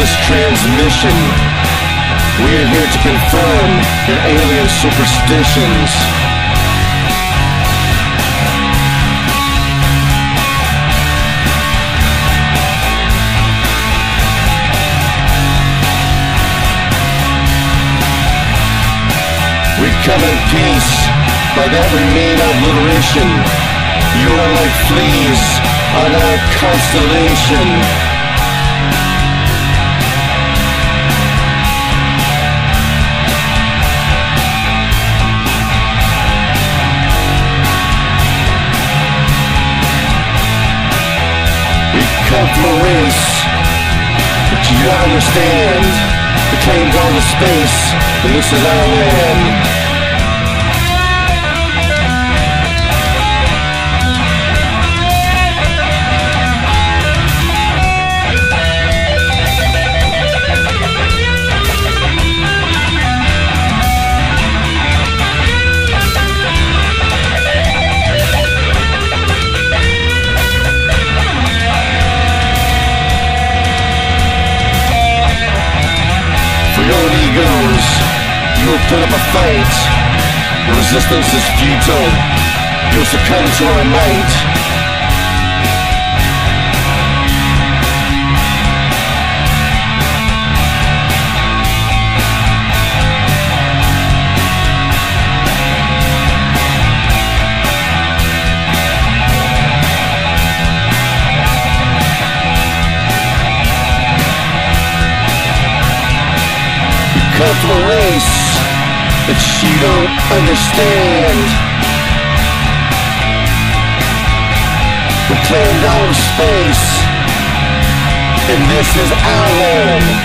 wireless transmission. We're here to confirm your alien superstitions. We come in peace, by that we mean obliteration. You are like fleas on our constellation. We come from a race that you don't understand. We came down to space, and this is our land. You will put up a fight. Your resistance is futile. You'll succumb to our might. Come to a race that you don't understand. We're playing out of space, and this is our land.